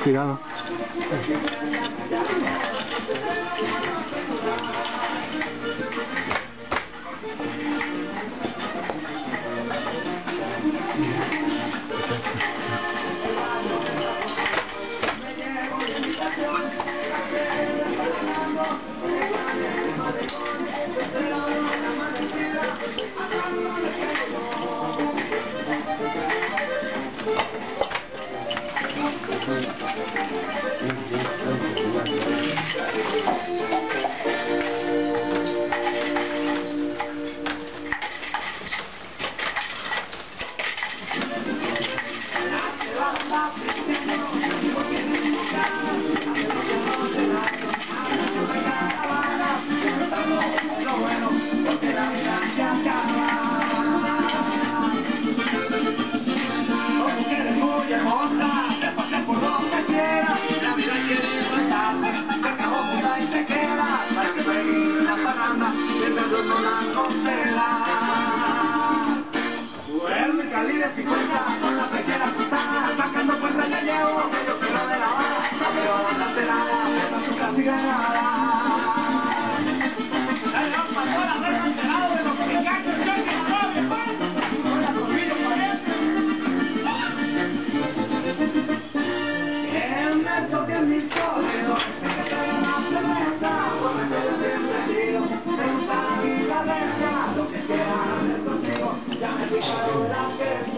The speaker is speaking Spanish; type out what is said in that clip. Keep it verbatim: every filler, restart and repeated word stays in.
Cuidado. Con la pequeña putada, sacando cuenta ya llevo medio kilo de la bala, pero a la terada, esta su casi ganada. Ya le vamos a todas las rejas enterado de los mexicanos, yo que no lo viejo, con la colmillo parece. En el toque en mi sólido, que te den la cerveza, por meter siempre tiro, me gusta la vida recta, lo que quieran es contigo, ya me picaron la que